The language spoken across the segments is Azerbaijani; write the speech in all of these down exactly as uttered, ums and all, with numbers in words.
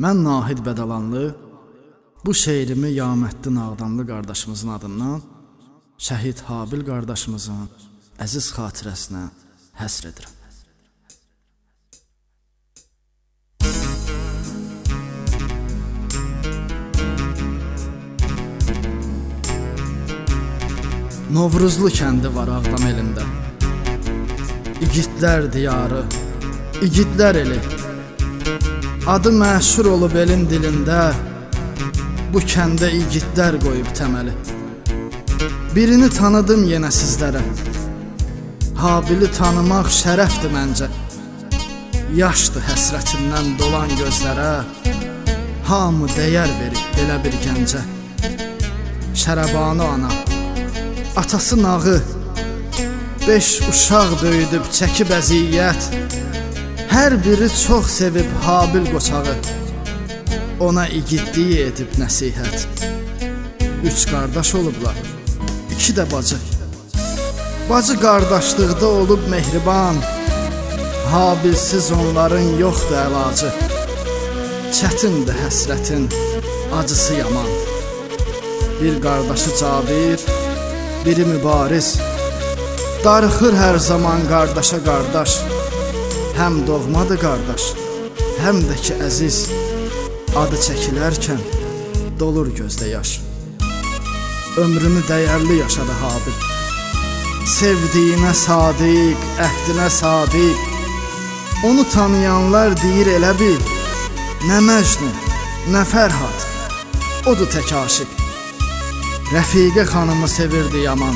Mən Nahid Bədalanlı bu şeirimi Yaməddin Ağdamlı qardaşımızın adından şəhid Habil qardaşımızın əziz xatirəsinə həsr edirəm. Novruzlu kəndi var Ağdam elində, İgidlər diyarı, İgidlər eli. Adı məşhur olub elin dilində, bu kəndə igidlər qoyub təməli. Birini tanıdım yenə sizlərə, Habili tanımaq şərəfdir məncə. Yaşdır həsrətindən dolan gözlərə, hamı dəyər verib belə bir gəncə. Şərəbanı ana, atası nağı, beş uşaq böyüdüb çəkib əziyyət. Hər biri çox sevib Habil qoçağı, ona igidliyi edib nəsihət. Üç qardaş olublar, iki də bacı. Bacı qardaşlıqda olub mehriban, Habilsiz onların yoxdur əlacı. Çətindir həsrətin, acısı yaman. Bir qardaşı Cabir, biri mübariz, darıxır hər zaman qardaşa qardaş. Həm doğmadır qardaş, həm də ki əziz, adı çəkilərkən dolur gözdə yaş. Ömrünü dəyərli yaşadı Habil, sevdiyinə sadiq, əhdinə sadiq. Onu tanıyanlar deyir elə bil, nə Məcnun, nə Fərhad, odur tək aşiq. Rəfiqə xanımı sevirdi yaman,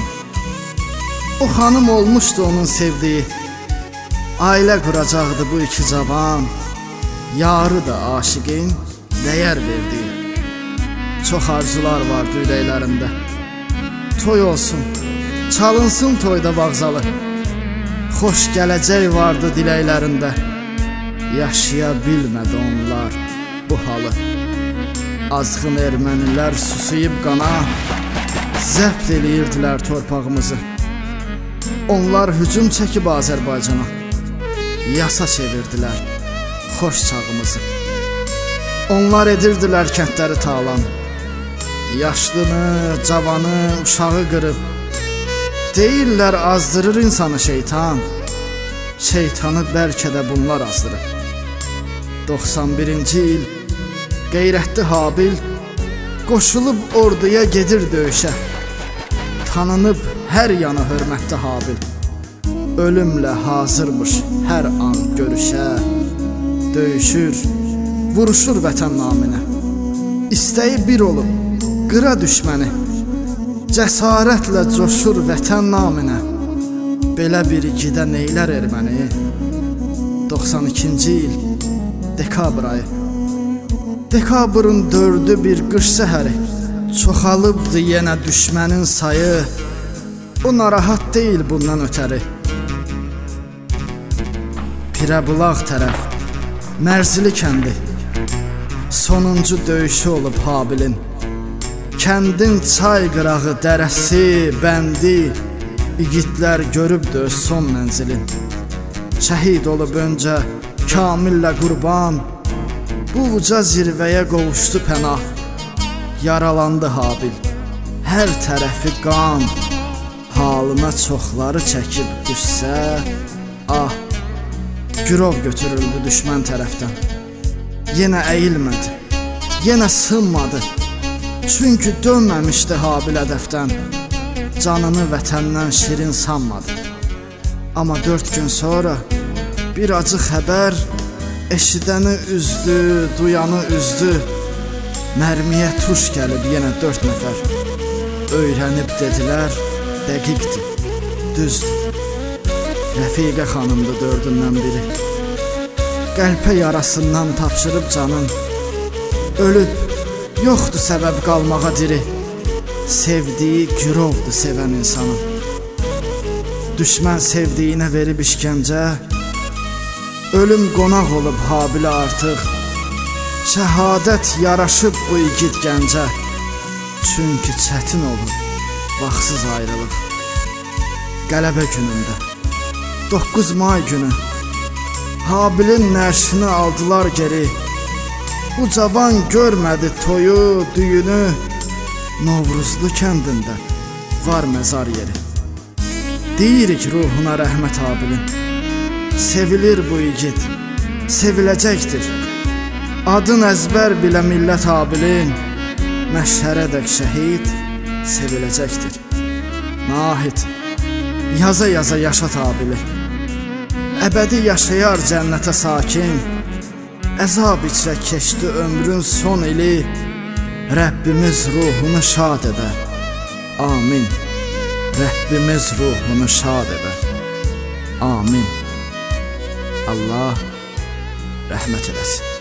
o xanım olmuşdu onun sevdiyi. Ailə quracaqdı bu iki cavan, yarı da aşiqin dəyər verdiyi. Çox arzular vardı ürəklərində, toy olsun, çalınsın toyda vağzalı. Xoş gələcək vardı diləklərində, yaşaya bilmədi onlar bu halı. Azğın ermənilər susuyub qana, zəbt eləyirdilər torpağımızı. Onlar hücum çəkib Azərbaycana, yasa çevirdilər xoş çağımızı. Onlar edirdilər kəndləri talan, yaşlını, cavanı, uşağı qırıb. Deyirlər azdırır insanı şeytan, şeytanı bəlkə də bunlar azdırır. doxsan birinci il qeyrətli Habil qoşulub orduya gedir döyüşə. Tanınıb hər yana hörmətli Habil, ölümlə hazırmış hər an görüşə. Döyüşür, vuruşur vətən naminə, istəyi bir olub qıra düşməni. Cəsarətlə coşur vətən naminə, belə bir igidə neylər erməni. doxsan ikinci il dekabr ayı, dekabrın dördü bir qış səhəri. Çoxalıbdı yenə düşmənin sayı, o narahat deyil bundan ötəri. Pirəbulaq tərəf, Mərzili kəndi, sonuncu döyüşü olub Habilin. Kəndin çay qırağı, dərəsi, bəndi, igidlər görübdü öz son mənzilin. Şəhid olub öncə Kamillə Qurban, bu uca zirvəyə qovuşdu pənah. Yaralandı Habil, hər tərəfi qan, halına çoxları çəkib qüssə. Ah, girov götürüldü düşmən tərəfdən, yenə əyilmədi, yenə sınmadı. Çünki dönməmişdi Habil hədəfdən, canını vətəndən şirin sanmadı. Amma dörd gün sonra bir acı xəbər eşidəni üzdü, duyanı üzdü. Mərmiyə tuş gəlib yenə dörd nəfər, öyrənib dedilər dəqiqdir, düzdür. Rəfiqə xanımdı dördündən biri, qəlpə yarasından tapşırıb canın. Ölüb, yoxdur səbəb qalmağa diri, sevdiyi girovdur sevən insanın. Düşmən sevdiyinə verib işgəncə, ölüm qonaq olub Habilə artıq. Şəhadət yaraşıb bu igid gəncə, çünki çətin olub vaxtsız ayrılıq. Qələbə günündə, doqquz may günü, Habilin nəşini aldılar geri. Bu cavan görmədi toyu, düyünü. Novruzlu kəndində var məzar yeri. Deyirik ruhuna rəhmət Habilin. Sevilir bu igid, seviləcəkdir. Adın əzbər bilə millət Habilin. Məşhərədək şəhid seviləcəkdir. Nahid, yaza yaza yaşat Habili. Əbədi yaşayar cənnətə sakin. Əzab içrə keçdi ömrün son ili. Rəbbimiz ruhunu şad edə. Amin. Rəbbimiz ruhunu şad edə. Amin. Allah rəhmət eləsin.